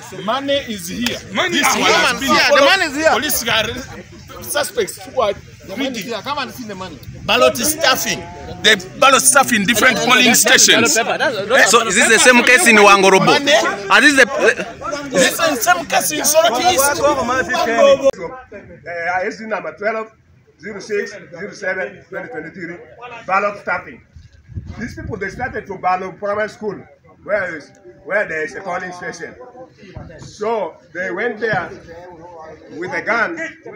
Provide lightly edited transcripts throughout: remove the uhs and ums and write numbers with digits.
Money is here. Money is here. The money is here. Police suspects who are greedy. Come and see the money. Ballot staffing. The ballot staff in different polling stations. So is this the same case in Wangorobo? This is the same case in Soroti East. ISD number 12-06-07-2023. Ballot staffing. These people, they started from Ballot Primary School, where there is a polling station. So they went there with a gun.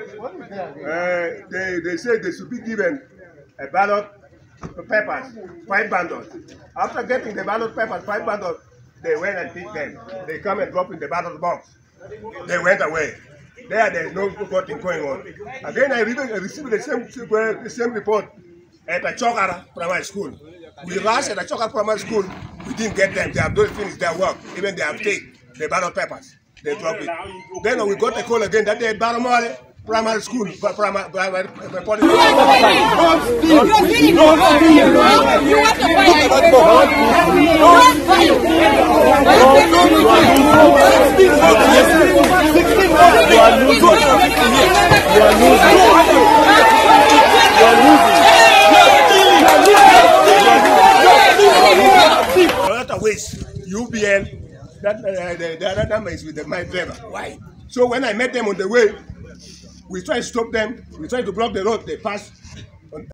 They said they should be given a ballot papers, 5 bundles. After getting the ballot papers, 5 bundles, they went and picked them. They come and drop in the ballot box. They went away. There's no voting going on. Again, I received the same report at a Chokara Primary School. We rushed at a Chokara Primary School. We didn't get them. They have not finished their work. Even they have taken the ballot papers. They dropped it. Then we got a call again that day at Baramole Primary School. UBN, the other number is with my driver. Why? So when I met them on the way, we tried to stop them, we tried to block the road, they passed